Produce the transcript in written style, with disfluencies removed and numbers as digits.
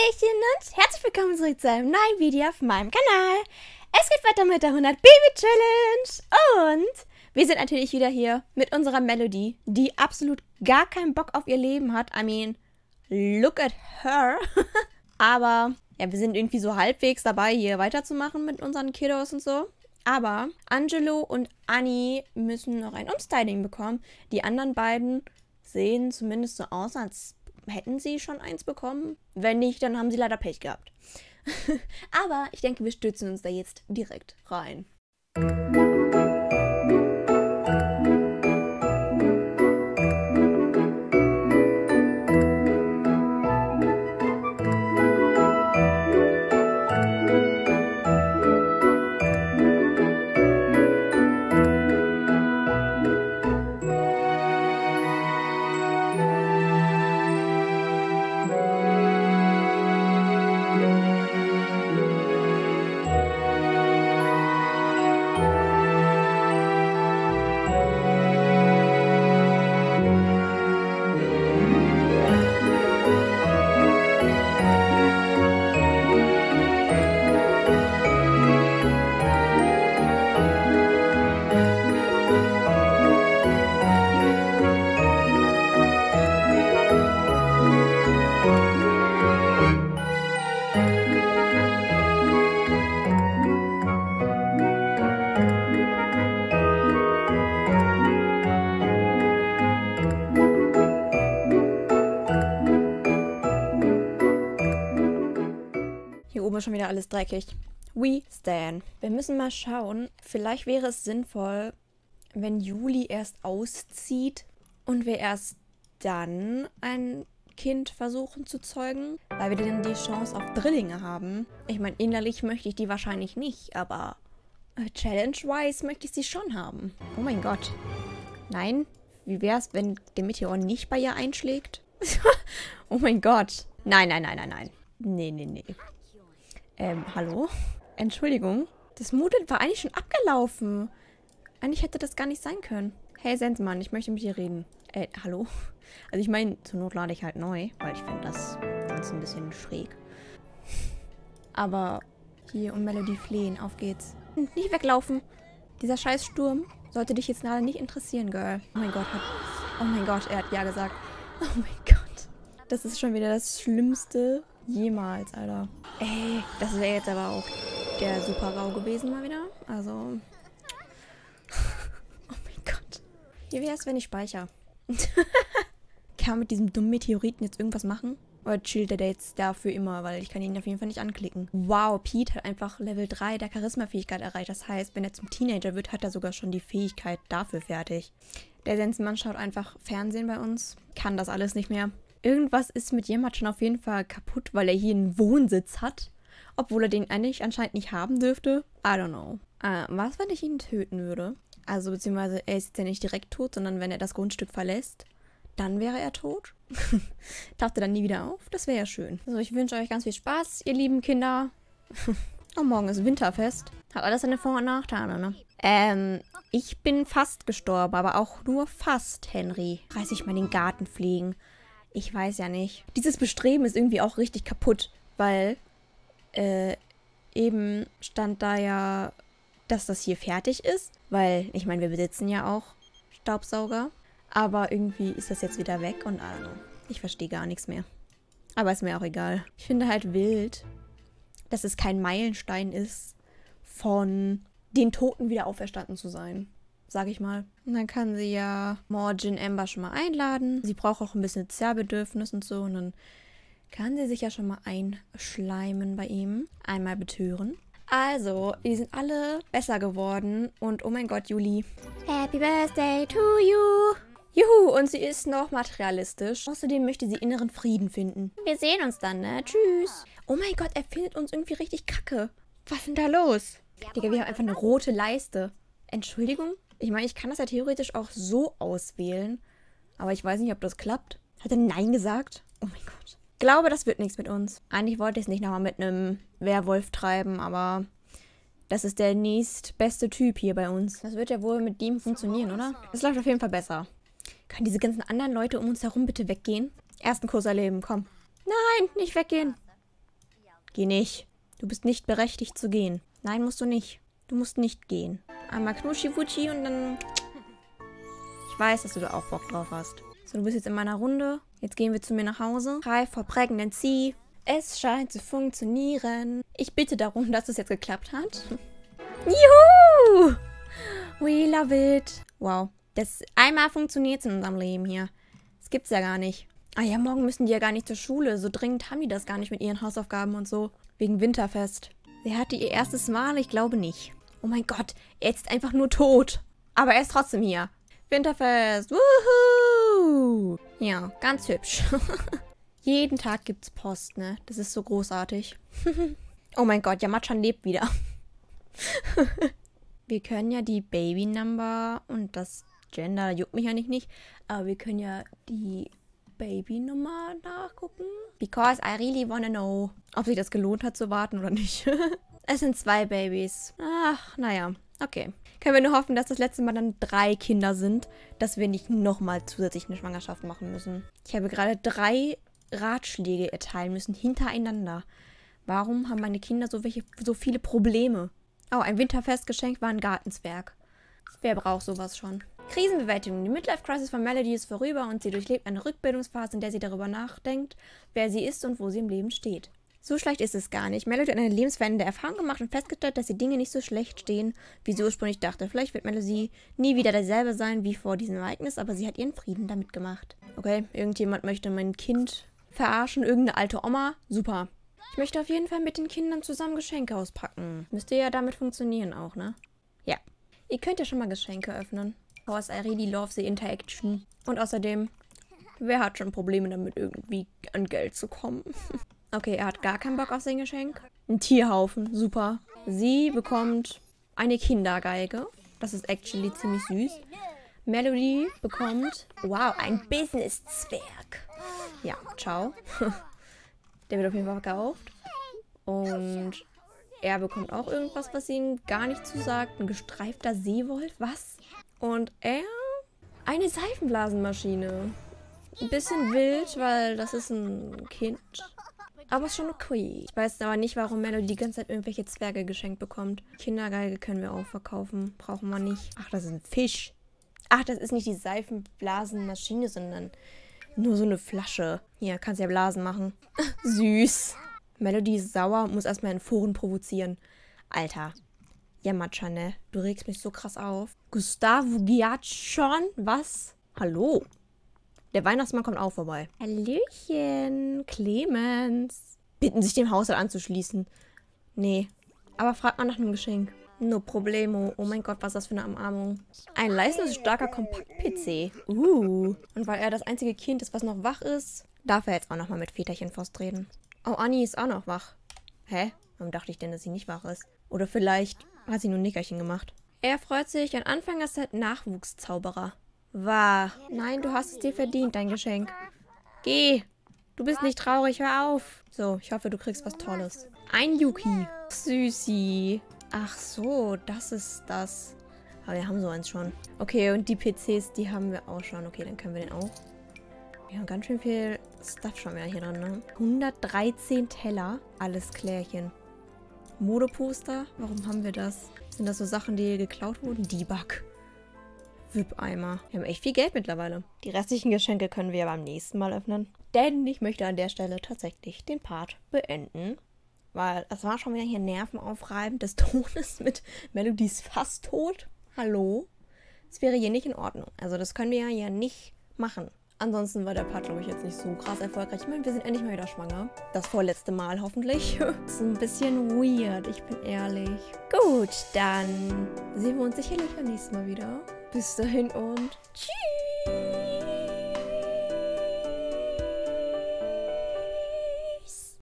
Hallöchen und herzlich willkommen zurück zu einem neuen Video auf meinem Kanal. Es geht weiter mit der 100 Baby Challenge und wir sind natürlich wieder hier mit unserer Melody, die absolut gar keinen Bock auf ihr Leben hat. I mean, look at her. Aber ja, wir sind irgendwie so halbwegs dabei, hier weiterzumachen mit unseren Kiddos und so. Aber Angelo und Annie müssen noch ein Umstyling bekommen. Die anderen beiden sehen zumindest so aus, als hätten sie schon eins bekommen. Wenn nicht, dann haben sie leider Pech gehabt. Aber ich denke, wir stürzen uns da jetzt direkt rein. Hier oben ist schon wieder alles dreckig. We stand. Wir müssen mal schauen. Vielleicht wäre es sinnvoll, wenn Juli erst auszieht und wir erst dann ein Kind versuchen zu zeugen, weil wir dann die Chance auf Drillinge haben. Ich meine, innerlich möchte ich die wahrscheinlich nicht, aber challenge-wise möchte ich sie schon haben. Oh mein Gott. Nein? Wie wäre es, wenn der Meteor nicht bei ihr einschlägt? Oh mein Gott. Nein, nein, nein, nein, nein. Nee, nee, nee. Hallo? Entschuldigung. Das Moodle war eigentlich schon abgelaufen. Eigentlich hätte das gar nicht sein können. Hey, Sensmann, ich möchte mit dir reden. Hallo? Also ich meine, zur Not lade ich halt neu, weil ich finde das Ganze ein bisschen schräg. Aber hier um Melody flehen, auf geht's. Nicht weglaufen. Dieser scheiß Sturm sollte dich jetzt gerade nicht interessieren, Girl. Oh mein Gott, er hat ja gesagt. Oh mein Gott. Das ist schon wieder das Schlimmste jemals, Alter. Ey, das wäre jetzt aber auch der Super-GAU gewesen mal wieder. Also. Oh mein Gott. Wie wäre es, wenn ich speichere? Kann man mit diesem dummen Meteoriten jetzt irgendwas machen? Oder chillt der jetzt dafür immer, weil ich kann ihn auf jeden Fall nicht anklicken. Wow, Pete hat einfach Level 3 der Charisma-Fähigkeit erreicht. Das heißt, wenn er zum Teenager wird, hat er sogar schon die Fähigkeit dafür fertig. Der Sensenmann schaut einfach Fernsehen bei uns. Kann das alles nicht mehr. Irgendwas ist mit jemand schon auf jeden Fall kaputt, weil er hier einen Wohnsitz hat. Obwohl er den eigentlich anscheinend nicht haben dürfte. I don't know. Was, wenn ich ihn töten würde? Also, beziehungsweise, er ist jetzt ja nicht direkt tot, sondern wenn er das Grundstück verlässt, dann wäre er tot. Taucht er dann nie wieder auf? Das wäre ja schön. Also, ich wünsche euch ganz viel Spaß, ihr lieben Kinder. Oh, morgen ist Winterfest. Hat alles seine Vor- und Nachteile, ne? Ich bin fast gestorben, aber auch nur fast, Henry. Reiß ich mal den Garten pflegen. Ich weiß ja nicht. Dieses Bestreben ist irgendwie auch richtig kaputt, weil eben stand da ja, dass das hier fertig ist. Weil, ich meine, wir besitzen ja auch Staubsauger. Aber irgendwie ist das jetzt wieder weg und I don't know. Ich verstehe gar nichts mehr. Aber ist mir auch egal. Ich finde halt wild, dass es kein Meilenstein ist, von den Toten wieder auferstanden zu sein. Sag ich mal. Und dann kann sie ja Morgan Amber schon mal einladen. Sie braucht auch ein bisschen Zerrbedürfnis und so. Und dann kann sie sich ja schon mal einschleimen bei ihm. Einmal betören. Also, die sind alle besser geworden. Und oh mein Gott, Juli. Happy Birthday to you. Juhu, und sie ist noch materialistisch. Außerdem möchte sie inneren Frieden finden. Wir sehen uns dann, ne? Tschüss. Oh mein Gott, er findet uns irgendwie richtig kacke. Was ist denn da los? Digga, wir haben einfach eine rote Leiste. Entschuldigung? Ich meine, ich kann das ja theoretisch auch so auswählen. Aber ich weiß nicht, ob das klappt. Hat er Nein gesagt? Oh mein Gott. Ich glaube, das wird nichts mit uns. Eigentlich wollte ich es nicht nochmal mit einem Werwolf treiben, aber das ist der nächstbeste Typ hier bei uns. Das wird ja wohl mit dem funktionieren, oder? Das läuft auf jeden Fall besser. Können diese ganzen anderen Leute um uns herum bitte weggehen? Ersten Kurs erleben, komm. Nein, nicht weggehen. Geh nicht. Du bist nicht berechtigt zu gehen. Nein, musst du nicht. Du musst nicht gehen. Einmal Knuschi-Wutschi und dann... Ich weiß, dass du da auch Bock drauf hast. So, du bist jetzt in meiner Runde. Jetzt gehen wir zu mir nach Hause. Cry for Pregnancy. Es scheint zu funktionieren. Ich bitte darum, dass es jetzt geklappt hat. Juhu! We love it. Wow. Das einmal funktioniert in unserem Leben hier. Das gibt's ja gar nicht. Ah ja, morgen müssen die ja gar nicht zur Schule. So dringend haben die das gar nicht mit ihren Hausaufgaben und so. Wegen Winterfest. Sie hatte ihr erstes Mal? Ich glaube nicht. Oh mein Gott, er ist einfach nur tot. Aber er ist trotzdem hier. Winterfest. Wuhu! Ja, ganz hübsch. Jeden Tag gibt's Post, ne? Das ist so großartig. Oh mein Gott, Yamachan lebt wieder. Wir können ja die Baby-Number und das Gender, juckt mich ja nicht. Aber wir können ja die Baby-Nummer nachgucken. Because I really wanna know, ob sich das gelohnt hat zu warten oder nicht. Es sind 2 Babys. Ach, naja. Okay. Können wir nur hoffen, dass das letzte Mal dann 3 Kinder sind, dass wir nicht nochmal zusätzlich eine Schwangerschaft machen müssen. Ich habe gerade 3 Ratschläge erteilen müssen, hintereinander. Warum haben meine Kinder so viele Probleme? Oh, ein Winterfestgeschenk war ein Gartenzwerg. Wer braucht sowas schon? Krisenbewältigung. Die Midlife-Crisis von Melody ist vorüber und sie durchlebt eine Rückbildungsphase, in der sie darüber nachdenkt, wer sie ist und wo sie im Leben steht. So schlecht ist es gar nicht. Melody hat eine lebensverändernde Erfahrung gemacht und festgestellt, dass die Dinge nicht so schlecht stehen, wie sie ursprünglich dachte. Vielleicht wird Melody nie wieder derselbe sein wie vor diesem Ereignis, aber sie hat ihren Frieden damit gemacht. Okay, irgendjemand möchte mein Kind verarschen, irgendeine alte Oma. Super. Ich möchte auf jeden Fall mit den Kindern zusammen Geschenke auspacken. Müsste ja damit funktionieren auch, ne? Ja. Ihr könnt ja schon mal Geschenke öffnen. Because I really love the interaction. Und außerdem, wer hat schon Probleme damit, irgendwie an Geld zu kommen? Okay, er hat gar keinen Bock auf sein Geschenk. Ein Tierhaufen, super. Sie bekommt eine Kindergeige. Das ist actually ziemlich süß. Melody bekommt, wow, ein Business-Zwerg. Ja, ciao. Der wird auf jeden Fall verkauft. Und er bekommt auch irgendwas, was ihm gar nicht zusagt. Ein gestreifter Seewolf, was? Und er eine Seifenblasenmaschine. Ein bisschen wild, weil das ist ein Kind. Aber ist schon okay. Ich weiß aber nicht, warum Melody die ganze Zeit irgendwelche Zwerge geschenkt bekommt. Kindergeige können wir auch verkaufen. Brauchen wir nicht. Ach, das ist ein Fisch. Ach, das ist nicht die Seifenblasenmaschine, sondern nur so eine Flasche. Hier, kannst ja Blasen machen. Süß. Melody ist sauer und muss erstmal in Foren provozieren. Alter. Yamachan, ne? Du regst mich so krass auf. Gustavo Giacchon? Was? Hallo? Der Weihnachtsmann kommt auch vorbei. Hallöchen, Clemens. Bitten sich dem Haushalt anzuschließen. Nee. Aber fragt mal nach einem Geschenk. No problemo. Oh mein Gott, was ist das für eine Umarmung. Ein leistungsstarker Kompakt-PC. Und weil er das einzige Kind ist, was noch wach ist, darf er jetzt auch nochmal mit Väterchen Faust reden. Oh, Anni ist auch noch wach. Hä? Warum dachte ich denn, dass sie nicht wach ist? Oder vielleicht hat sie nur ein Nickerchen gemacht. Er freut sich, ein Anfängerset Nachwuchszauberer. Wahr. Nein, du hast es dir verdient, dein Geschenk. Geh. Du bist nicht traurig, hör auf. So, ich hoffe, du kriegst was Tolles. Ein Yuki. Süßi. Ach so, das ist das. Aber wir haben so eins schon. Okay, und die PCs, die haben wir auch schon. Okay, dann können wir den auch. Wir haben ganz schön viel Stuff schon wieder hier drin, ne? 113 Teller. Alles Klärchen. Modeposter. Warum haben wir das? Sind das so Sachen, die geklaut wurden? Debug. Wip-Eimer. Wir haben echt viel Geld mittlerweile. Die restlichen Geschenke können wir ja beim nächsten Mal öffnen. Denn ich möchte an der Stelle tatsächlich den Part beenden. Weil es war schon wieder hier nervenaufreibend des Todes mit Melodies fast tot. Hallo? Das wäre hier nicht in Ordnung. Also das können wir ja nicht machen. Ansonsten war der Part, glaube ich, jetzt nicht so krass erfolgreich. Ich meine, wir sind endlich mal wieder schwanger. Das vorletzte Mal hoffentlich. Das ist ein bisschen weird, ich bin ehrlich. Gut, dann sehen wir uns sicherlich beim nächsten Mal wieder. Bis dahin und tschüss!